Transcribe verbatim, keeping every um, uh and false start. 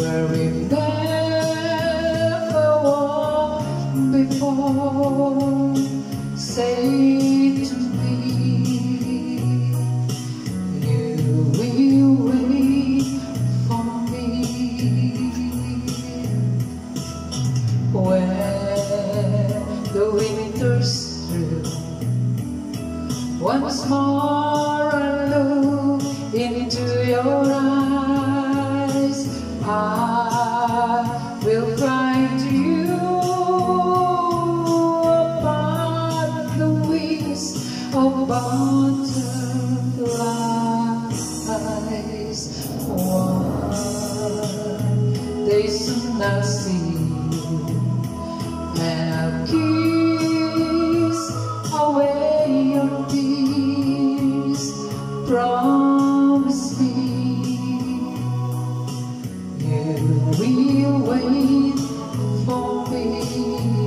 where we never walked before. Say to me, you will wait for me when the winter's through. Once more I look into your eyes, I will cry to you about the wings of butterflies. One day soon I'll see you, and I'll kiss away your tears. Promise me you will wait for me.